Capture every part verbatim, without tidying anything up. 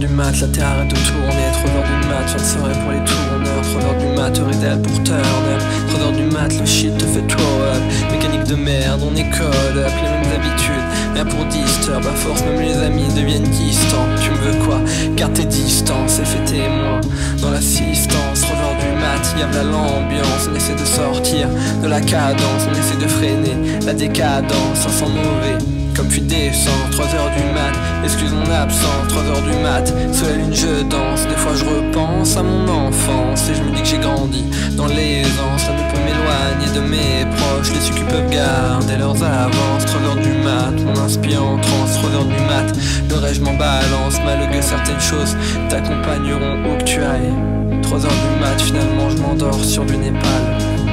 du mat, la terre arrête de tourner. Trois heures du mat, fin de soirée pour les tourneurs. Trois heures du mat, heure idéale pour Turner. Trois heures du mat, le shit te fait throw up. Mécanique de merde, on est code up, les mêmes habitudes, rien pour disturb. À force, même les amis deviennent distants. Tu me veux quoi? Garde tes distances et fais témoin dans l'assistance. Trois heures du mat, y'a de l'ambiance. On essaie de sortir de la cadence, on essaie de freiner la décadence. Ça sent mauvais comme tu descends. Trois heures du mat, excuse mon absence. Trois heures du mat, sous la lune je danse. Des fois je repense à mon enfance et je me dis que j'ai grandi dans l'aisance. Ça ne peut m'éloigner de mes proches, les ceux qui peuvent garder leurs avances. Trois heures du mat, mon inspire en transe. Trois heures du mat, le rêve je m'en balance. Malgré certaines choses t'accompagneront où que tu ailles. Trois heures du mat, finalement je m'endors sur du Népal.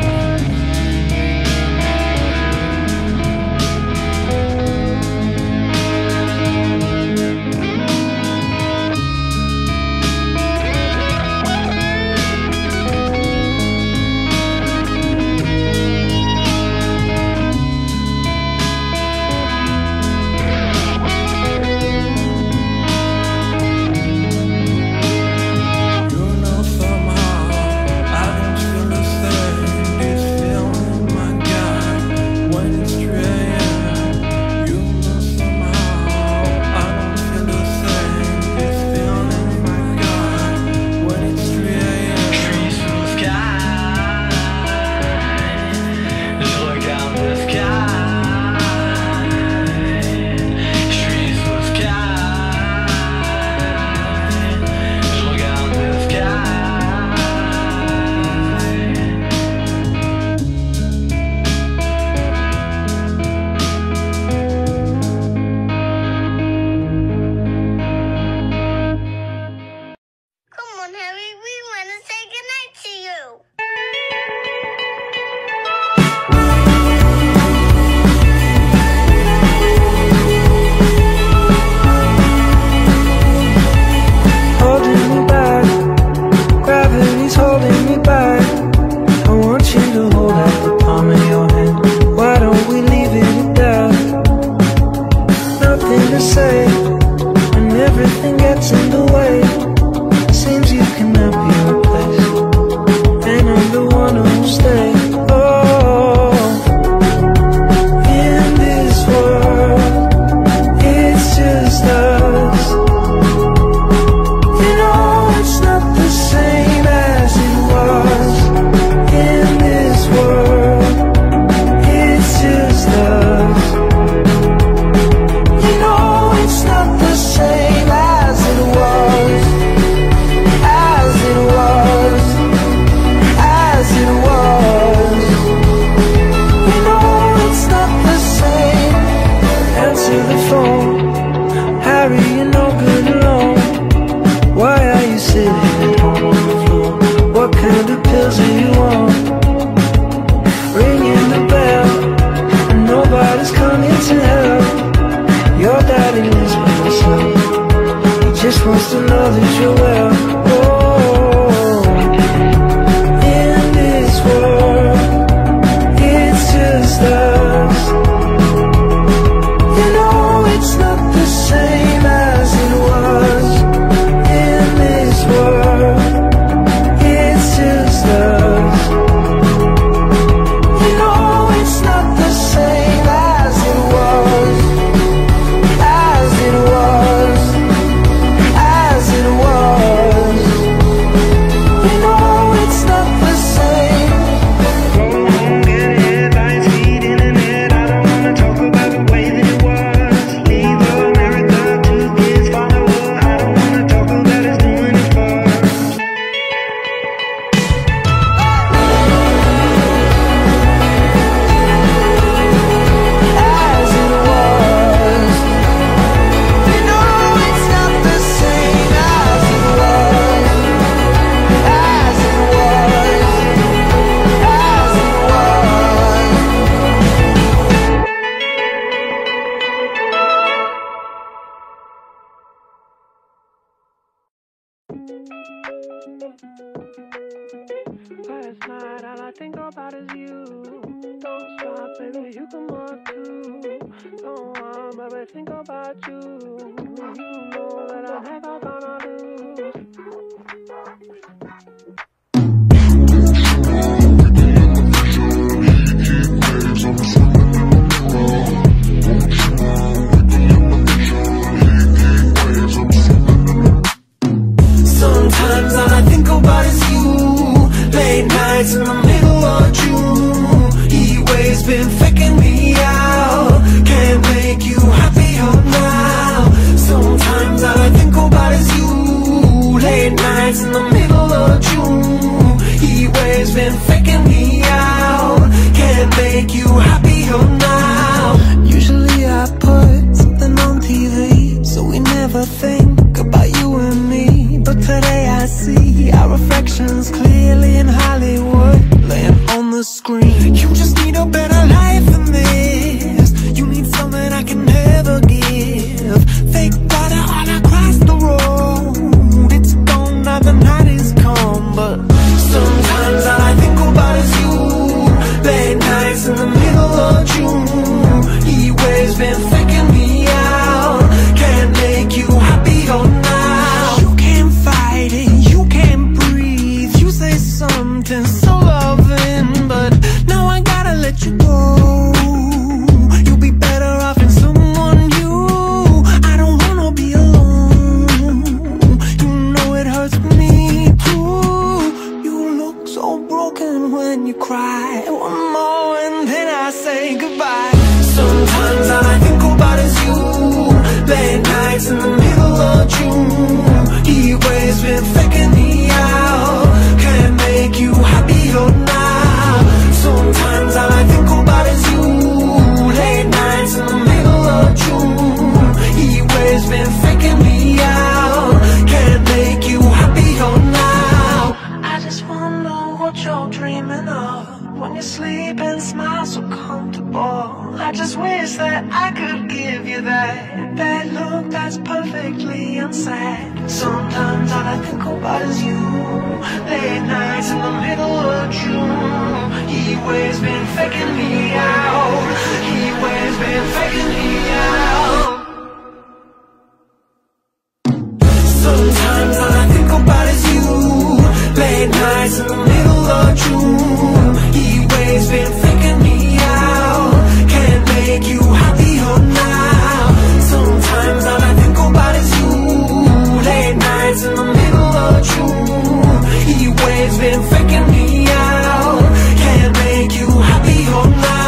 Last night, all I think about is you. Don't stop, baby, you come on too. Don't want, baby, think about you. You know that I have all gone on. been faking me out. Can't make you happier now. Sometimes all I think about is you. Late nights in the middle of June. Heat waves been faking me out. Can't make you happier now. Usually I put something on T V, so we never think about you and me. But today I see our reflections clearly in Hollywood, laying on the screen. You just need a better life than this. You need something I can never give. Fake water all across the road. It's gone now, the night is come. But sometimes all I think about is you. Late nights in the middle of June. Heat waves been faking me out. Can't make you happier now. You can't fight it, you can't breathe. You say something so loving, but now I gotta let you go. You'll be better off in someone new. I don't wanna be alone. You know it hurts me too. You look so broken when you cry. One more and then I say goodbye. Sometimes all I think about is you. Late nights in the middle of June. Heat waves been faking me out. Can't make you happier now. Sometimes all I think about is you. Late nights in the middle of June. Heat waves been faking me out. Can't make you happier now. I just wanna know what you're dreaming of when you sleep and smile so comfortable. I just wish that I could give you that that look that's perfectly unsaid. Sometimes all I think about is you. Late nights in the middle of June. Heat waves been faking me out. Heat waves been faking me out. Sometimes all I think about is you. Late nights in the middle of June. Heat waves been faking me out. Can't make you happier now. Sometimes all I think about is you. Late nights in the middle of June. Heat waves been faking me out. Can't make you happier now.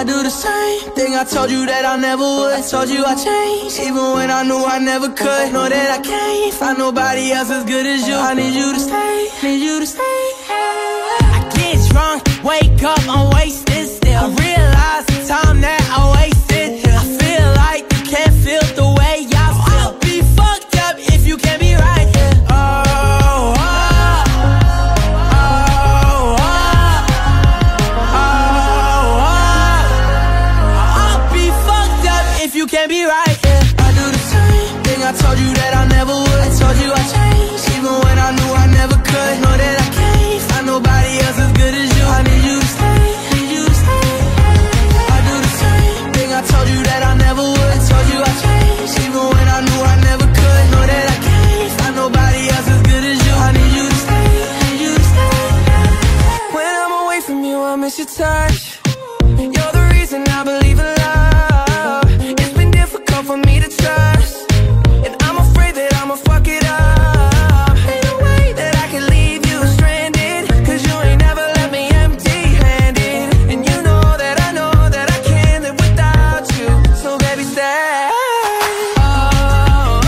I do the same thing I told you that I never would. I told you I changed, even when I knew I never could. Know that I can't find nobody else as good as you. I need you to stay, need you to stay. I get drunk, wake up, I'm wasted still. I realize the time that I wasted here. I feel like you can't feel the way I feel. I'll be fucked up if you can't be right here. Oh, oh, oh, oh, oh, oh. I'll be fucked up if you can't be right here. I do the same thing I told you that I never would. I told you I changed, even when I knew I never could. Know that I can't find nobody else as good as you. I need you to stay, need you to stay. I do the same thing I told you that I never would. I told you I changed, even when I knew I never could. Know that I can't find nobody else as good as you. I need you to stay, need you to stay. When I'm away from you, I miss your touch. You're the reason I believe in love. It's been difficult for me to trust, and I'm afraid that I'ma fuck it up. Ain't no way that I can leave you stranded, cause you ain't never left me empty-handed. And you know that I know that I can't live without you. So baby, stay. Oh, oh,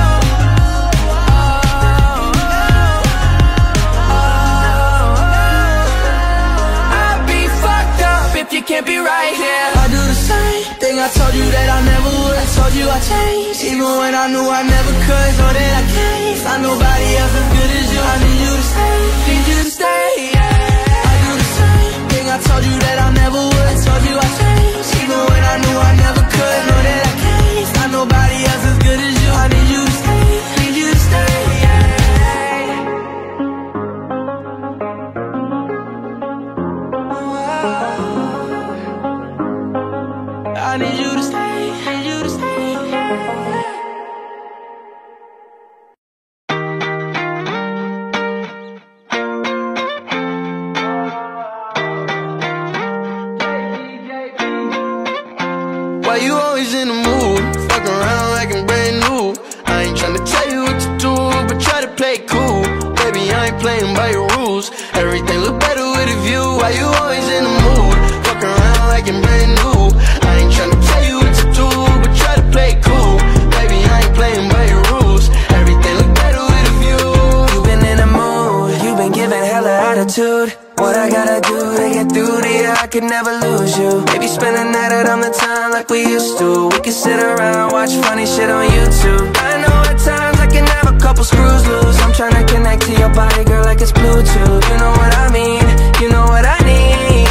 oh, oh. I'd be fucked up if you can't be right here. I do the same thing I told you that I never would. I told you I changed, even when I knew I never could. Know that I can't find nobody else as good as you. I need you to stay, need you to stay, yeah. I do the same thing I told you that I never would. I told you I changed, even when I knew I never could. Know that I can't find nobody else as good as you. I need you to stay, need you to stay, yeah. I need you to stay, need you to stay, yeah. Why you always in the mood? Fuck around like I'm brand new. I ain't tryna tell you what to do, but try to play it cool. Baby, I ain't playing by your rules. Everything look better with a view. Why you always in the mood? Fuck around like I'm brand new. I ain't tryna tell you what to do, but try to play it cool. Baby, I ain't playing by your rules. Everything look better with a view. You been in the mood, you been giving hella attitude. What I gotta do to get through to you, I could never lose you. Maybe spend the night out on the town like we used to. We could sit around, watch funny shit on YouTube. I know at times I can have a couple screws loose. I'm tryna connect to your body, girl, like it's Bluetooth. You know what I mean, you know what I need.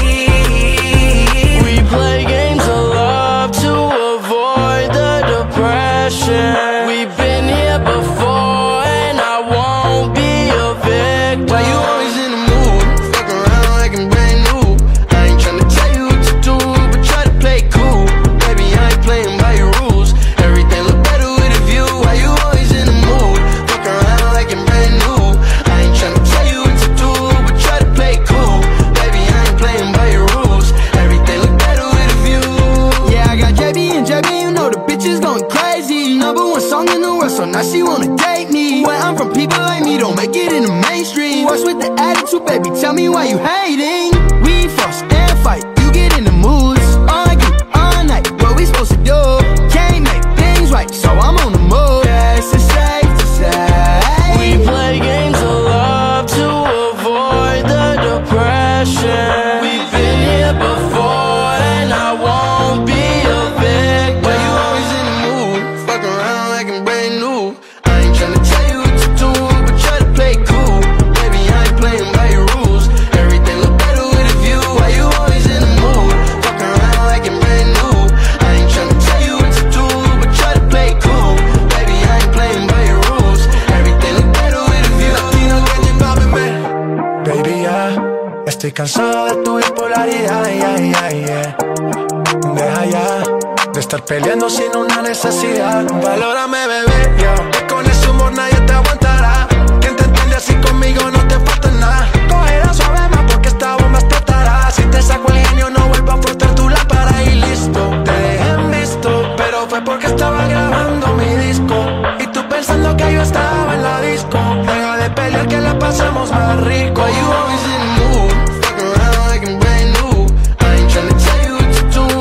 We play games of love to avoid the depression. We've been here before and I won't be a victim. Why you always in the mood? Fuck around like I'm brand new. I ain't tryna tell you what to do, but try to play it cool. Baby, I ain't playing by your rules. Everything look better with a view. Why you always in the mood? Fuck around like I'm brand new. I ain't tryna tell you what to do, but try to play it cool. Baby, I ain't playing by your rules. Everything look better with a view. Yeah, I got J B and J B, you know the bitch is going crazy. Number one song in the world, so now she wanna date me. Where I'm from, people like me don't make it in the mainstream. What's with the attitude, baby? Tell me why you hating. We fuss and fight, you get in the moods. Argue all night, what we supposed to do? Can't make things right, so I'm on the move. Yes, it's safe to say we play games of love to avoid the depression. We've been here before and I won't be a victim. Why you always in the mood? Fuck around like I'm brand new. I ain't tryna tell you what to do, but try to play it cool. Baby, I ain't playing by your rules. Everything look better with a view. Why you always in the mood? Fuck around like I'm brand new. I ain't tryna tell you what to do, but try to play it cool. Baby, I ain't playing by your rules. Everything look better with a view. Baby, ya estoy cansado de tu bipolaridad, yeah, yeah, yeah. Deja ya de estar peleando sin una necesidad. Valórame, bebé, yo, que con ese humor nadie te aguantará. Quien te entiende así conmigo no te falta nada. Cogerá suave más porque esta bomba explotará. Si te saco el genio no vuelvo a frotar tu lámpara y listo. Te dejé en visto, pero fue porque estaba grabando mi disco. Y tú pensando que yo estaba en la disco. Deja de pelear que la pasamos más rico. Why you always in the mood? Fuck around like I'm brand new. I ain't tryna tell you what to do,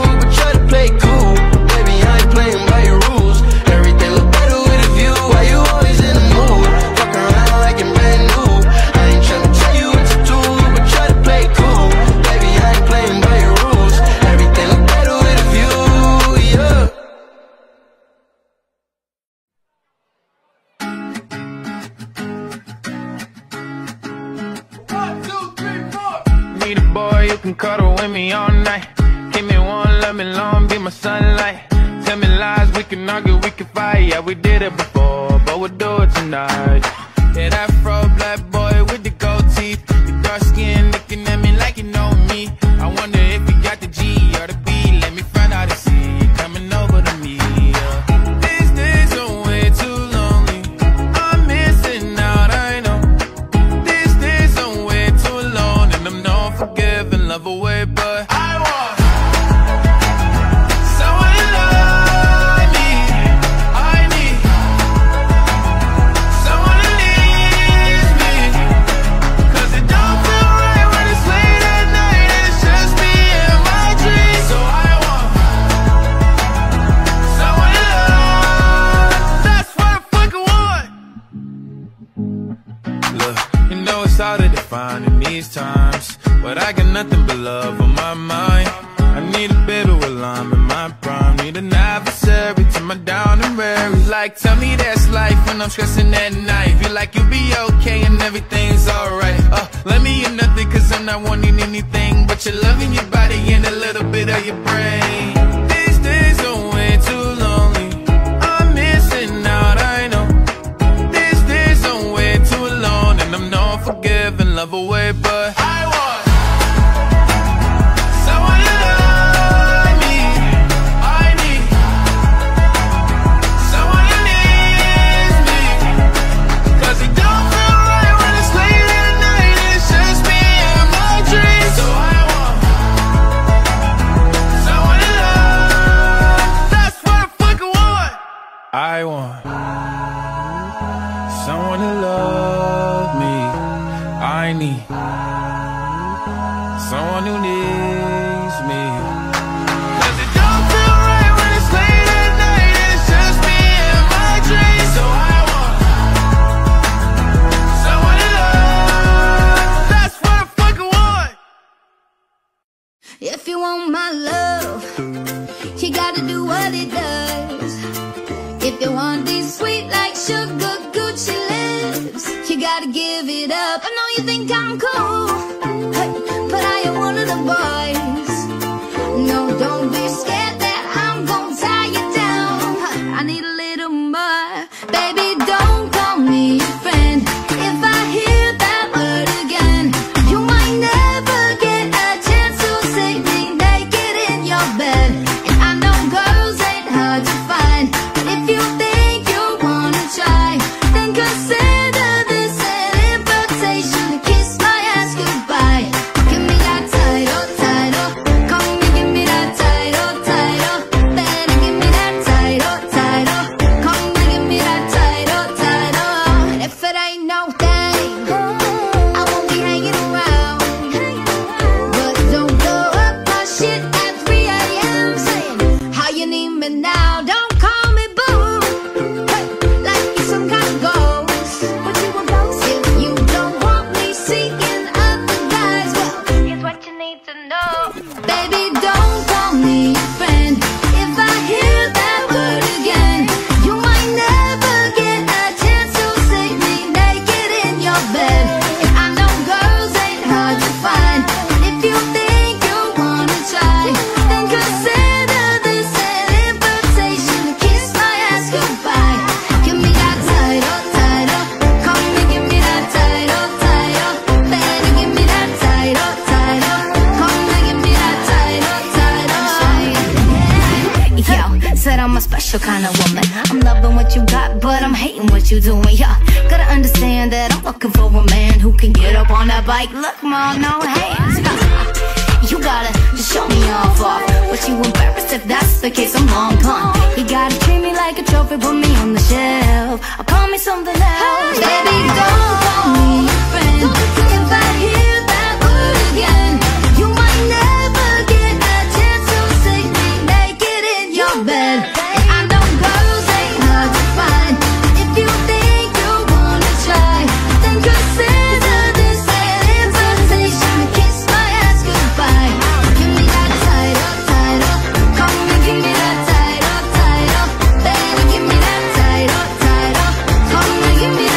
can cuddle with me all night. Give me one, love me long, be my sunlight. Tell me lies, we can argue, we can fight. Yeah, we did it before, but we'll do it tonight. Yeah, that fro black boy with the gold teeth, your dark skin looking at me like you know me. I wonder if you got the G or the B. Let me find out and see you coming over to me. Yeah. These days are way too lonely. I'm missing out, I know. These days are way too alone, and I'm not forgiving, love away, but I want someone to love me. I need someone to leave me, 'cause it don't feel right when it's late at night and it's just me and my dreams. So I want someone to love. That's what I fucking want. Look, you know it's hard to define in these times, but I got nothing but love on my mind. I need a baby while I'm in my prime. Need an adversary to my down and weary. Like, tell me that's life when I'm stressing at night. Feel like you'll be okay and everything's alright. Uh, let me in nothing, 'cause I'm not wanting anything but your love in your body and a little bit of your brain. These days are way too lonely. I'm missing out, I know. These days are way too alone, and I'm not forgiving, love away, but I want someone to love me. I need someone to leave me, 'cause it don't feel right when it's late at night and it's just me and my dreams. So I want someone to love. That's what I fucking want. I want someone to love me. I need someone who needs me, 'cause it don't feel right when it's late at night and it's just me and my dreams. So I want someone to love. That's what I fucking want. If you want my love, you gotta do what it does. If you want these sweet like sugar Gucci lips, you gotta give it up. I know you think I'm cool, hey, but I am one of the boys. No, don't be scared that I'm gonna tie you down. I need a little more. Baby, don't call me your friend. If I hear that word again, you might never get a chance to see me naked in your bed. And I know girls ain't hard to find, but if you think you wanna try, then consider this an invitation to kiss my ass goodbye. Give me that title, title. Come and give me that title, title. Better give me that title, title. Come and give me that title, title. And if it ain't no thing, I won't be hanging around. But don't blow up my shit at three a m saying how you need me now. Don't call me boo, hey, like you some kind of ghost. What you a ghost? If you don't want me seeking other guys, well, here's what you need to know. Baby, don't call me your friend. If I hear that word again, you might never get a chance to see me naked in your bed. And I know girls ain't hard to find, but if you think you wanna try, then consider this an invitation to kiss my ass goodbye. Give me that title, title. Come and give me that title, title. Better give me that title, title. Come and give me that title, title. Yo, said I'm a special kind of woman. I'm loving what you got, but I'm hating what you doing. Yeah, gotta understand that I'm looking for a man who can get up on that bike. Look, mom, no hands. You gotta just show me off off. But you embarrassed if that's the case, I'm long gone. You gotta treat me like a trophy, put me on the shelf. Or call me something else. Baby, don't call me your friend. If I hear that word again, you might never get a chance to see me naked in your bed. And I know girls ain't hard to find. If you think you wanna try, then consider this an invitation to kiss my ass goodbye. Give me that title, title. Come and give me that title, title. Better give me that title, title. Come and give me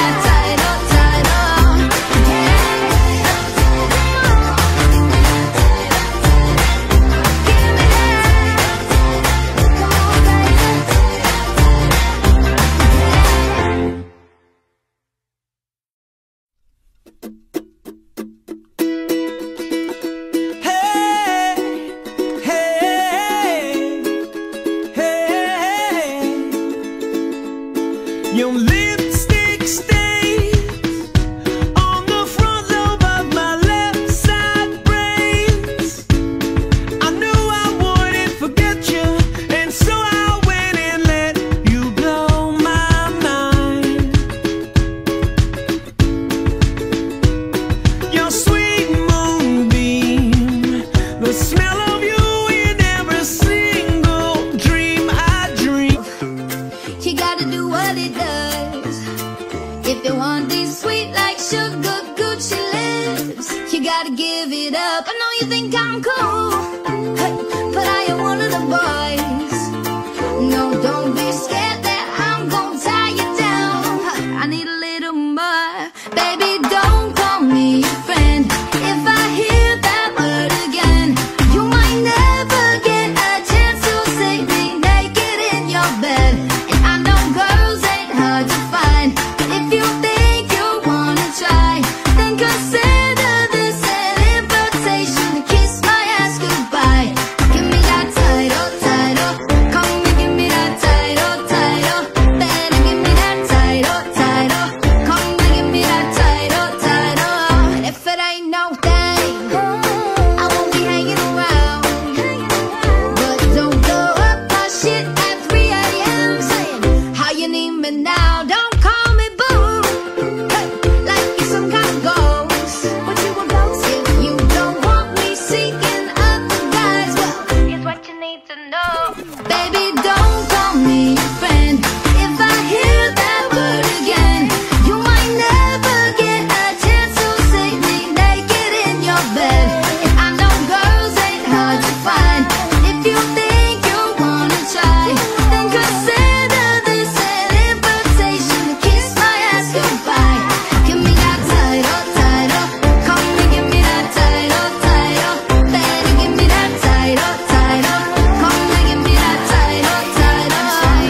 If you want these sweet like sugar Gucci lips, you gotta give it up. I know you think I'm cool, but I am one of the boys. No, don't be scared that I'm gonna tie you down. I need a little more. Baby, don't call me your friend. If I hear that word again, you might never get a chance to see me naked in your bed. And I know girls ain't hard to find, but if you think you wanna try, then consider this an invitation to kiss my ass goodbye. Give me that title, title. Come and give me that title, title. Better give me that title, title. Come and give me that title, title. And if it ain't no thing, I won't be hanging around. But don't blow up my shit at three A M saying how you need me now. Don't call me boo, hey, like you're some kind of ghost. What you a ghost? If you don't want me seeking other guys, well, here's what you need to know. Baby, don't call me your friend. If I hear that word again, you might never get a chance to see me naked in your bed. And I know girls ain't hard to find. If you think you wanna try, then consider this an invitation to kiss my ass goodbye. Give me that title, title. Come and give me that title, title. Better give me that title, title. Come and give me that title, title.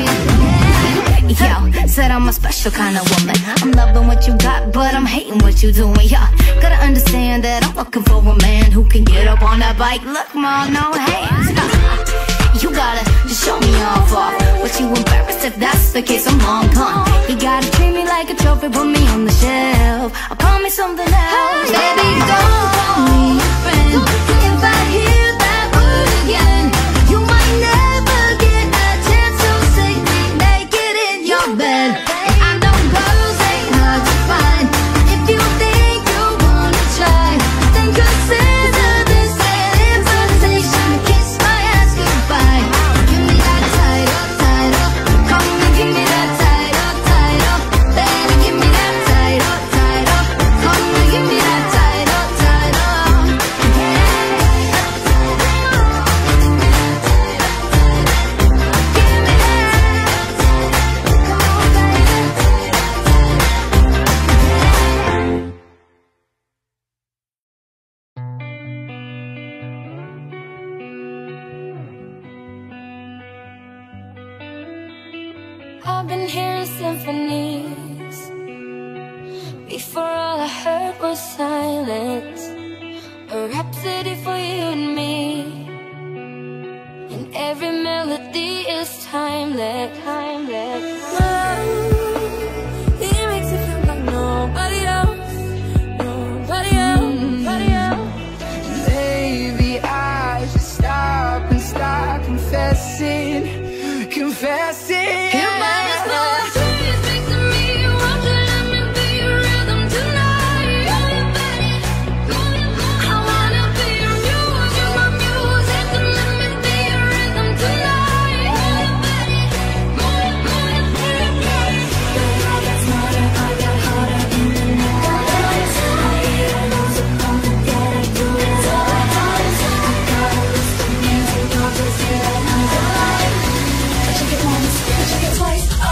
Yo, said I'm a special kind of woman. I'm loving what you got, but I'm hating what you doing. Yeah, gotta understand that I'm looking for a man who can get up on that bike. Look, ma, no hands. You gotta just show me off off. But you embarrassed if that's the case, I'm long gone. You gotta treat me like a trophy, put me on the shelf. I'll call me something else. Baby, don't call me your friend. If I hear that word again, you might never get a chance to see me naked in your bed. And I know girls ain't hard to find. If you think you wanna try, then consider this an invitation to kiss my ass goodbye. Give me that title, title. Come and give me that title, title. Better give me that title, title. Come and give me that title, title. I've been hearing symphonies. Before all I heard was silence. A rhapsody for you and me. And every melody is timeless, timeless. Love, it makes me feel like nobody else, nobody else, nobody else. Maybe I should stop and start confessing, confessing. You might as well please speak to me. Won't you let me be your rhythm tonight? Move your body, move your body. I wanna be your muse, you're my music. So let me be your rhythm tonight. Move your body, move your, move your, move your body. I got smarter, I got harder in the night. I hear a music on the dead, I do it all the time. I got a list of music, I'll just hear it on the line. Check it once, check it twice. Oh!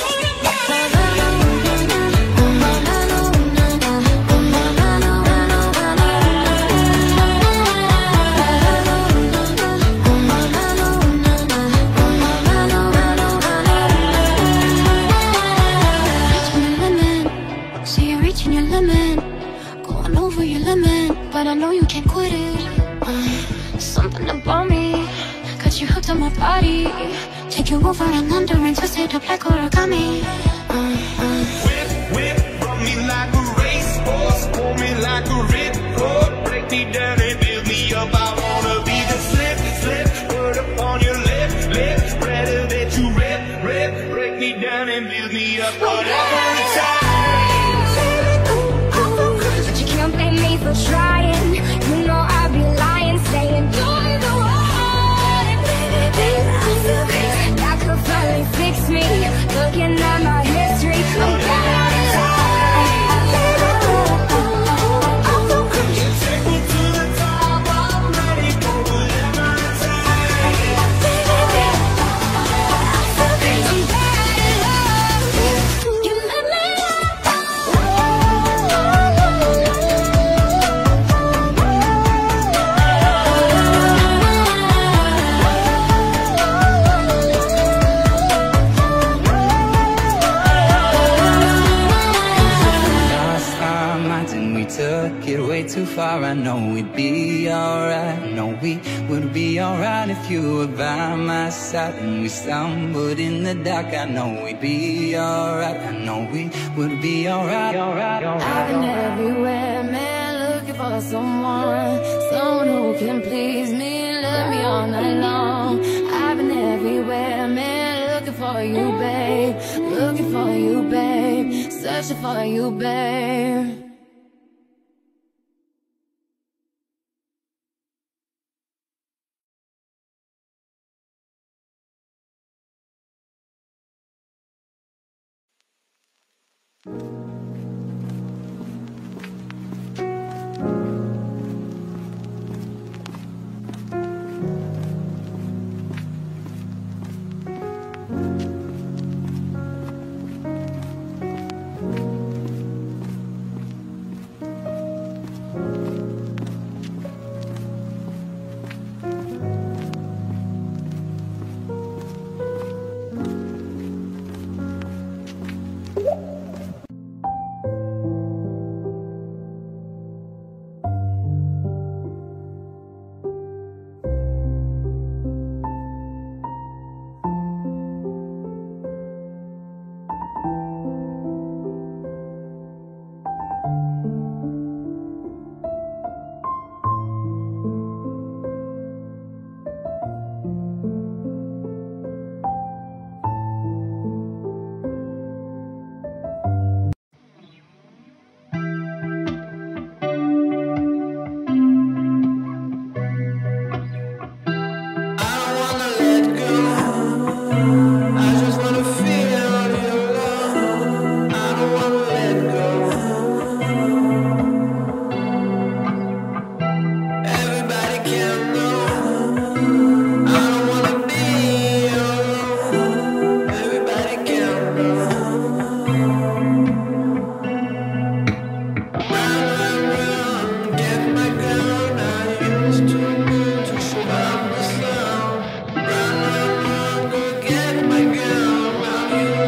So you're reaching your limit, going over your limit, but I know you can't quit it. Uh, something about me got you hooked on my body. Take you over and under and twist it up like origami. Uh, uh. Whip, whip, run me like a racehorse, pull me like a ripcord, break me down and build me up. I wanna be the slip, slip, word upon your lip, lip, rather that you rip, rip, break me down and build me up. Whatever it's time. But you can't blame me for trying. You know I'd be lying, saying you're the one. Baby, baby, I feel crazy. That could finally fix me. Looking at my history, I'm better than took it way too far. I know we'd be alright. I know we would be alright if you were by my side. And we stumbled in the dark. I know we'd be alright. I know we would be alright, alright, alright. I've been everywhere, man, looking for someone, someone who can please me, love me all night long. I've been everywhere, man, looking for you, babe, looking for you, babe, searching for you, babe.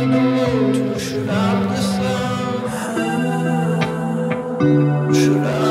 Should I